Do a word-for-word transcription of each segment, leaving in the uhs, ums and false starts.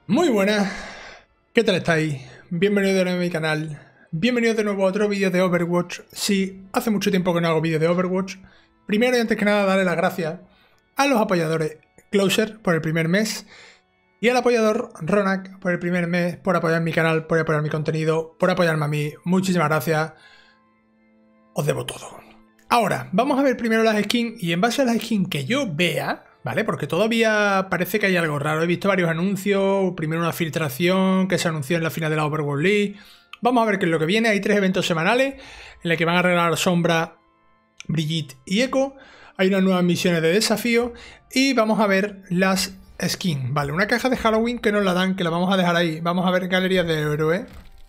Muy buenas, ¿qué tal estáis? Bienvenidos de nuevo a mi canal, bienvenidos de nuevo a otro vídeo de Overwatch. Sí, hace mucho tiempo que no hago vídeo de Overwatch. Primero y antes que nada darle las gracias a los apoyadores Closer por el primer mes y al apoyador Ronak por el primer mes, por apoyar mi canal, por apoyar mi contenido, por apoyarme a mí. Muchísimas gracias, os debo todo. Ahora, vamos a ver primero las skins y en base a las skins que yo vea, ¿vale? Porque todavía parece que hay algo raro. He visto varios anuncios, primero una filtración que se anunció en la final de la Overworld League. Vamos a ver qué es lo que viene. Hay tres eventos semanales en los que van a regalar Sombra, Brigitte y Echo. Hay unas nuevas misiones de desafío y vamos a ver las skins. Vale, una caja de Halloween que nos la dan, que la vamos a dejar ahí. Vamos a ver galerías de héroe.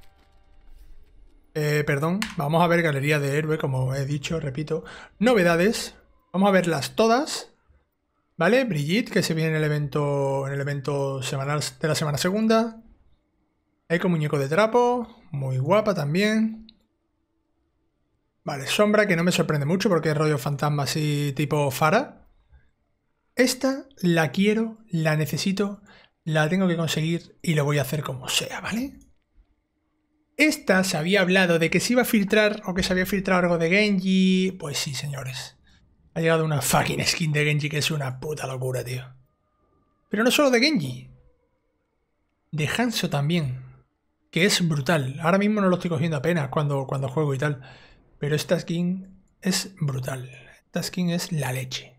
Eh, perdón, vamos a ver galería de héroe, como he dicho, repito. Novedades, vamos a verlas todas. ¿Vale? Brigitte, que se viene en el evento, en el evento semanal de la semana segunda. Echo, muñeco de trapo, muy guapa también. Vale, Sombra, que no me sorprende mucho porque es rollo fantasma así tipo Pharah. Esta la quiero, la necesito, la tengo que conseguir y lo voy a hacer como sea, ¿vale? Esta se había hablado de que se iba a filtrar o que se había filtrado algo de Genji. Pues sí, señores. Ha llegado una fucking skin de Genji que es una puta locura, tío. Pero no solo de Genji. De Hanzo también. Que es brutal. Ahora mismo no lo estoy cogiendo apenas cuando, cuando juego y tal. Pero esta skin es brutal. Esta skin es la leche.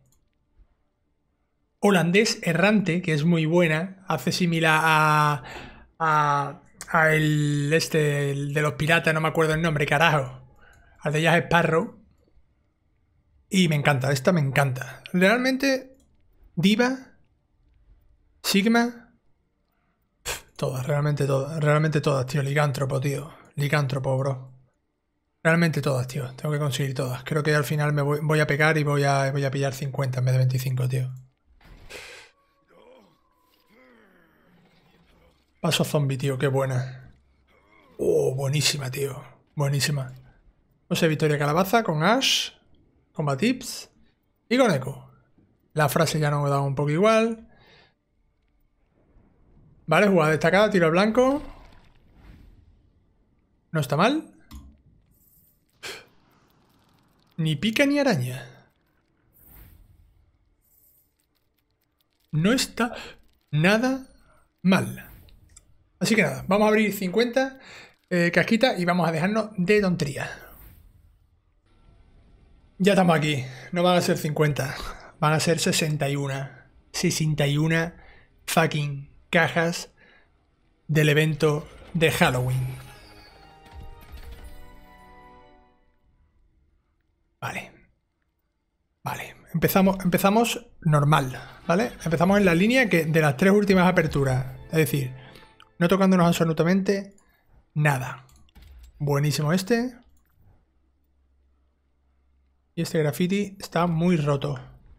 Holandés errante, que es muy buena. Hace similar a... a... a el este el de los piratas, no me acuerdo el nombre, carajo. Al de Jack Sparrow. Y me encanta, esta me encanta. Realmente, Diva, Sigma, pff, todas, realmente todas, realmente todas, tío. Licántropo, tío. Licántropo, bro. Realmente todas, tío. Tengo que conseguir todas. Creo que al final me voy, voy a pegar y voy a, voy a pillar cincuenta en vez de veinticinco, tío. Paso zombie, tío, qué buena. Oh, buenísima, tío. Buenísima. No sé, Victoria Calabaza con Ash. Combat Tips y con Echo. La frase ya nos da un poco igual. Vale, jugada destacada, tiro al blanco. No está mal. Ni pica ni araña. No está nada mal. Así que nada, vamos a abrir cincuenta eh, casquitas y vamos a dejarnos de tontería. Ya estamos aquí. No van a ser cincuenta. Van a ser sesenta y uno. sesenta y uno fucking cajas del evento de Halloween. Vale. Vale. Empezamos, empezamos normal, ¿vale? Empezamos en la línea que de las tres últimas aperturas. Es decir, no tocándonos absolutamente nada. Buenísimo este. Y este graffiti está muy roto.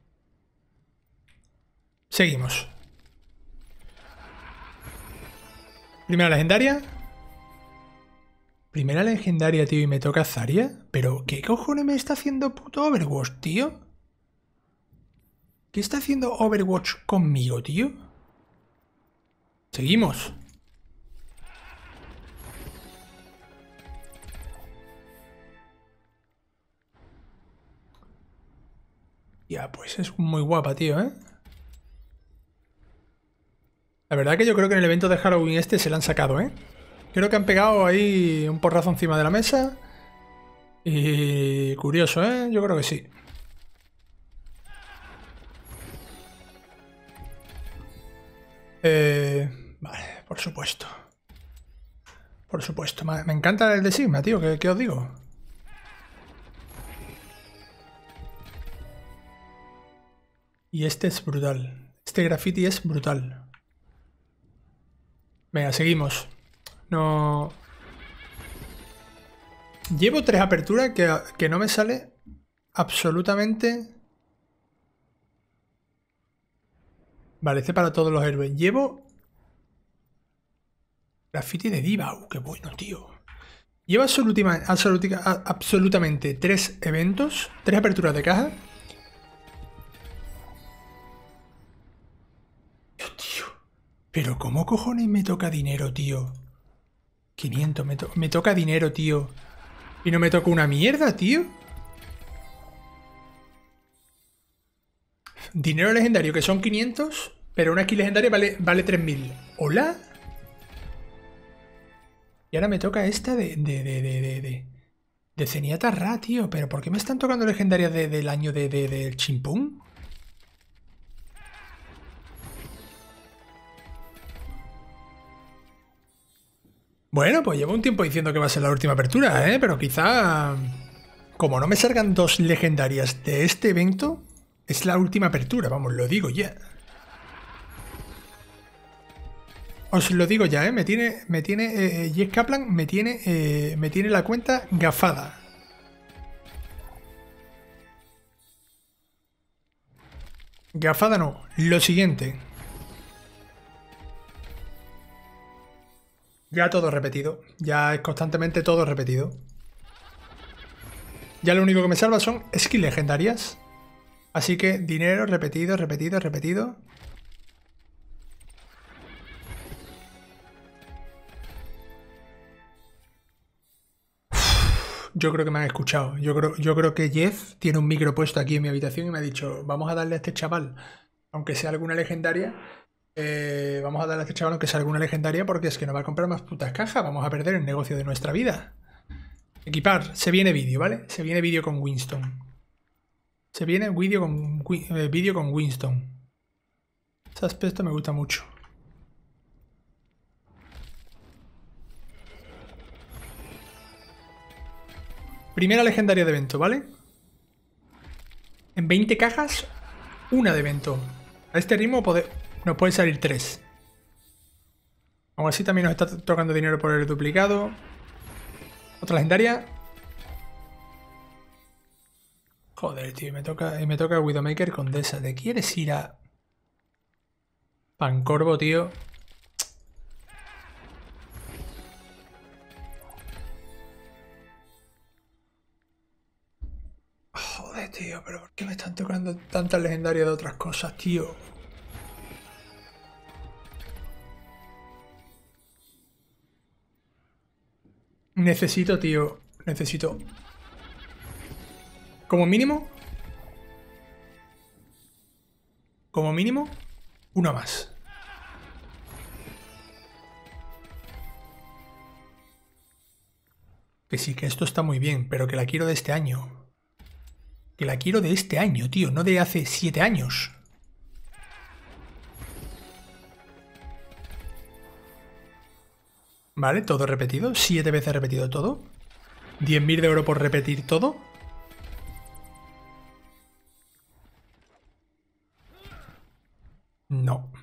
Seguimos. Primera legendaria. Primera legendaria, tío, y me toca Zarya. ¿Pero qué cojones me está haciendo puto Overwatch, tío? ¿Qué está haciendo Overwatch conmigo, tío? Seguimos. Ya, pues es muy guapa, tío, ¿eh? La verdad que yo creo que en el evento de Halloween este se la han sacado, ¿eh? Creo que han pegado ahí un porrazo encima de la mesa. Y curioso, ¿eh? Yo creo que sí. Eh, vale, por supuesto. Por supuesto. Me encanta el de Sigma, tío. ¿Qué, qué os digo? Y este es brutal. Este graffiti es brutal. Venga, seguimos. No... Llevo tres aperturas que, que no me sale absolutamente... Vale, este para todos los héroes. Llevo... Graffiti de Diva. Uh, qué bueno, tío. Llevo absolutima, absolutica, absolutamente tres eventos. Tres aperturas de caja. Dios, tío. Pero ¿cómo cojones me toca dinero, tío? quinientos, me, to me toca dinero, tío. Y no me toca una mierda, tío. Dinero legendario, que son quinientos, pero una skin legendaria vale, vale tres mil. ¿Hola? Y ahora me toca esta de... de, de, de, de, de, de Zenyatta Ra, tío. ¿Pero por qué me están tocando legendarias de, del año de, de, del chimpún? Bueno, pues llevo un tiempo diciendo que va a ser la última apertura, ¿eh? Pero quizá... Como no me salgan dos legendarias de este evento, es la última apertura, vamos, lo digo ya. Os lo digo ya, ¿eh? Me tiene... Me tiene... Eh, Jess Kaplan me tiene... Eh, me tiene la cuenta gafada. Gafada no. Lo siguiente. Ya todo repetido. Ya es constantemente todo repetido. Ya lo único que me salva son skills legendarias. Así que dinero repetido, repetido, repetido. Yo creo que me han escuchado. Yo creo, yo creo que Jeff tiene un micro puesto aquí en mi habitación y me ha dicho, vamos a darle a este chaval, aunque sea alguna legendaria, eh, vamos a darle a este chaval aunque sea alguna legendaria porque es que no va a comprar más putas cajas, vamos a perder el negocio de nuestra vida. Equipar, se viene vídeo, ¿vale? Se viene vídeo con Winston. Se viene vídeo con, eh, vídeo con Winston. Ese aspecto me gusta mucho. Primera legendaria de evento, ¿vale? En veinte cajas, una de evento. A este ritmo pode... nos pueden salir tres. Aún así también nos está tocando dinero por el duplicado. Otra legendaria. Joder, tío, me toca, me toca Widowmaker Condesa. ¿Te quieres ir a Pancorvo, tío? Joder, tío, pero ¿por qué me están tocando tantas legendarias de otras cosas, tío? Necesito, tío, necesito... Como mínimo... Como mínimo, una más. Que sí, que esto está muy bien, pero que la quiero de este año. Que la quiero de este año, tío, no de hace siete años. Vale, todo repetido. Siete veces repetido todo. diez mil de oro por repetir todo. No.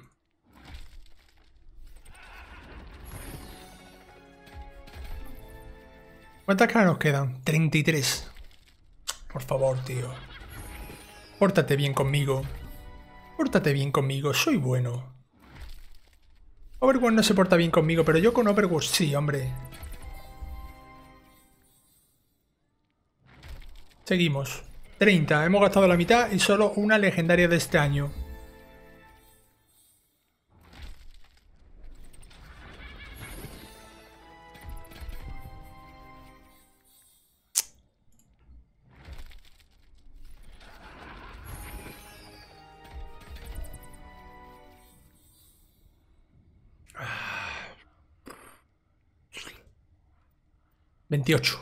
¿Cuántas caras nos quedan? treinta y tres. Por favor, tío. Pórtate bien conmigo. Pórtate bien conmigo, soy bueno. Overwatch no se porta bien conmigo, pero yo con Overwatch sí, hombre. Seguimos. treinta, hemos gastado la mitad y solo una legendaria de este año. veintiocho.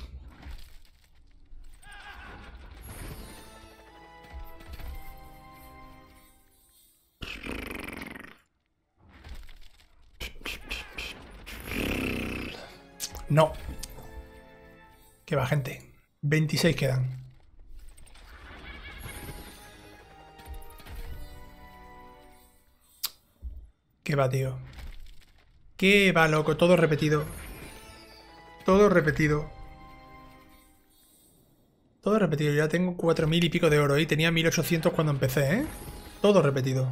No. Que va, gente. veintiséis quedan. ¿Qué va, tío? ¿Qué va, loco? Todo repetido. Todo repetido. Todo repetido. Ya tengo cuatro mil y pico de oro y tenía mil ochocientos cuando empecé, ¿eh? Todo repetido.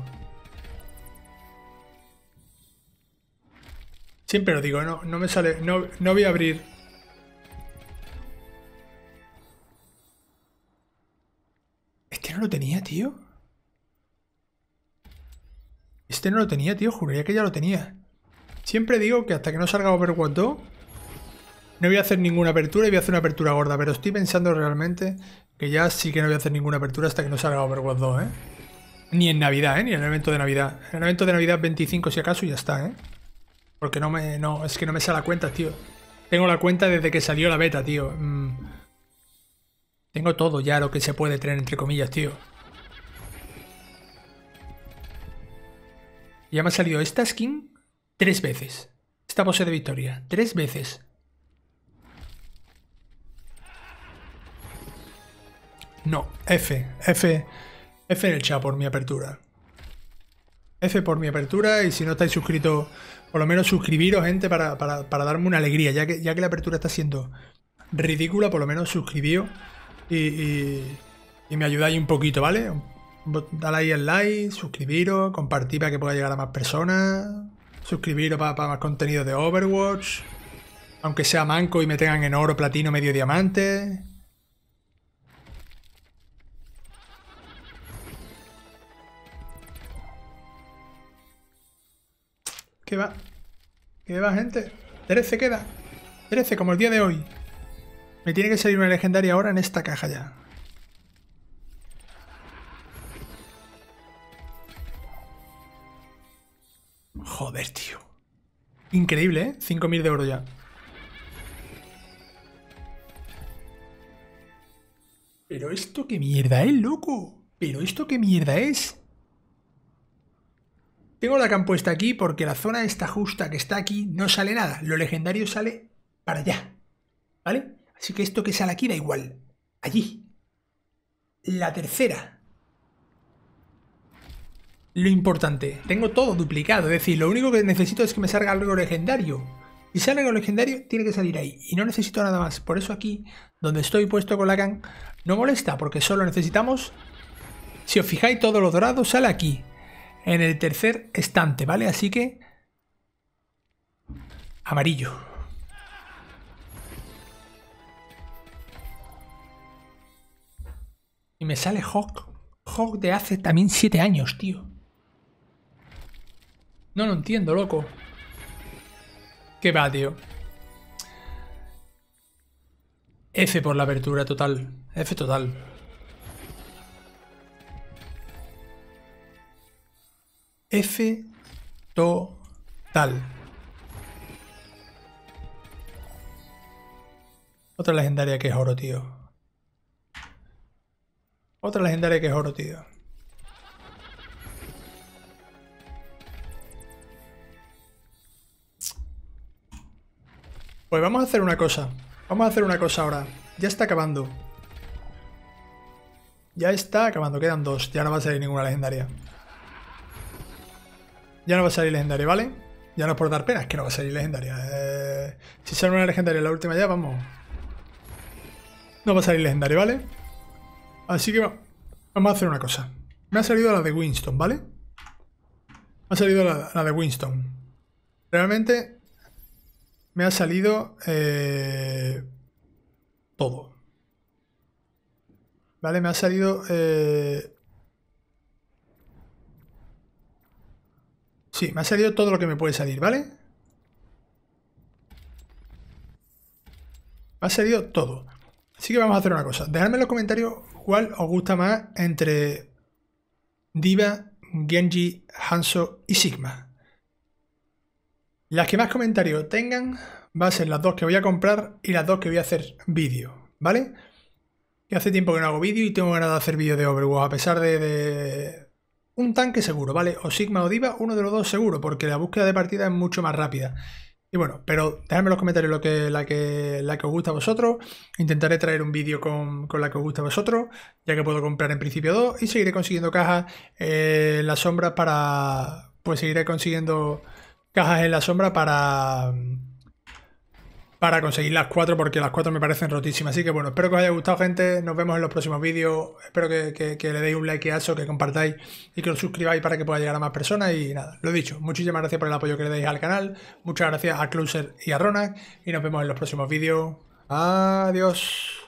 Siempre lo digo, no, no me sale... No, no voy a abrir... ¿Este no lo tenía, tío? Este no lo tenía, tío. Juraría que ya lo tenía. Siempre digo que hasta que no salga Overwatch dos no voy a hacer ninguna apertura y voy a hacer una apertura gorda. Pero estoy pensando realmente que ya sí que no voy a hacer ninguna apertura hasta que no salga Overwatch dos, ¿eh? Ni en Navidad, ¿eh? Ni en el evento de Navidad. En el evento de Navidad veinticinco si acaso y ya está, ¿eh? Porque no me... No, es que no me sale la cuenta, tío. Tengo la cuenta desde que salió la beta, tío. Mm. Tengo todo ya lo que se puede tener, entre comillas, tío. Ya me ha salido esta skin tres veces. Esta pose de victoria. Tres veces. No, F. F. F en el chat por mi apertura. F por mi apertura y si no estáis suscritos, por lo menos suscribiros, gente, para, para, para darme una alegría. Ya que, ya que la apertura está siendo ridícula, por lo menos suscribíos y, y, y me ayudáis un poquito, ¿vale? Dale ahí el like, suscribiros, compartir para que pueda llegar a más personas, suscribiros para, para más contenido de Overwatch, aunque sea manco y me tengan en oro, platino, medio diamante. ¿Qué va? ¿Qué va, gente? trece queda. trece, como el día de hoy. Me tiene que salir una legendaria ahora en esta caja ya. Joder, tío. Increíble, ¿eh? cinco mil de oro ya. Pero esto qué mierda es, loco. Pero esto qué mierda es. Tengo la cam puesta aquí porque la zona esta justa que está aquí no sale nada. Lo legendario sale para allá. ¿Vale? Así que esto que sale aquí da igual. Allí. La tercera. Lo importante. Tengo todo duplicado. Es decir, lo único que necesito es que me salga algo legendario. Si sale algo legendario, tiene que salir ahí. Y no necesito nada más. Por eso aquí, donde estoy puesto con la cam, no molesta. Porque solo necesitamos... Si os fijáis, todo lo dorado sale aquí. En el tercer estante, ¿vale? Así que... Amarillo. Y me sale Hawk. Hawk de hace también siete años, tío. No lo entiendo, loco. ¿Qué va, tío? F por la apertura total. F total. F total. Otra legendaria que es oro, tío. Otra legendaria que es oro, tío. Pues vamos a hacer una cosa. Vamos a hacer una cosa ahora. Ya está acabando. Ya está acabando. Quedan dos. Ya no va a salir ninguna legendaria. Ya no va a salir legendaria, ¿vale? Ya no es por dar pena, es que no va a salir legendaria. Eh, si sale una legendaria en la última ya, vamos. No va a salir legendaria, ¿vale? Así que vamos a hacer una cosa. Me ha salido la de Winston, ¿vale? Me ha salido la, la de Winston. Realmente me ha salido eh, todo. ¿Vale? Me ha salido... Eh, Sí, me ha salido todo lo que me puede salir, ¿vale? Me ha salido todo. Así que vamos a hacer una cosa. Dejadme en los comentarios cuál os gusta más entre D.Va, Genji, Hanzo y Sigma. Las que más comentarios tengan van a ser las dos que voy a comprar y las dos que voy a hacer vídeo, ¿vale? Que hace tiempo que no hago vídeo y tengo ganas de hacer vídeo de Overwatch, a pesar de... de... Un tanque seguro, ¿vale? O Sigma o D.Va, uno de los dos seguro, porque la búsqueda de partida es mucho más rápida. Y bueno, pero dejadme en los comentarios lo que, la, que, la que os gusta a vosotros. Intentaré traer un vídeo con, con la que os gusta a vosotros, ya que puedo comprar en principio dos. Y seguiré consiguiendo cajas eh, en la sombra para... Pues seguiré consiguiendo cajas en la sombra para... Para conseguir las cuatro, porque las cuatro me parecen rotísimas. Así que bueno, espero que os haya gustado, gente. Nos vemos en los próximos vídeos. Espero que, que, que le deis un like a eso, que compartáis y que os suscribáis para que pueda llegar a más personas. Y nada, lo dicho, muchísimas gracias por el apoyo que le deis al canal. Muchas gracias a Closer y a Ronak. Y nos vemos en los próximos vídeos. Adiós.